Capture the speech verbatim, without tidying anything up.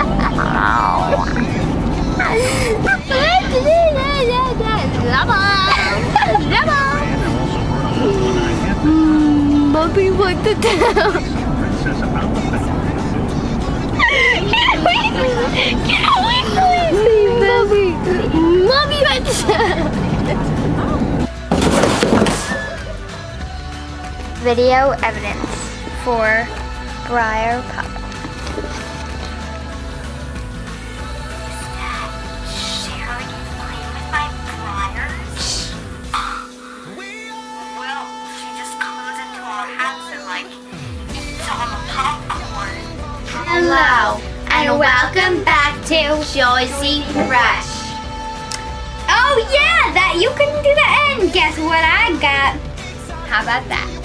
Mm, Mommy, what the hell? Get away from me! Get away from me! Mommy! Mommy, what the hell? Video evidence for Briar Pup. Hello, and welcome back to Josie Rush. Oh yeah, that you couldn't do the end. Guess what I got? How about that?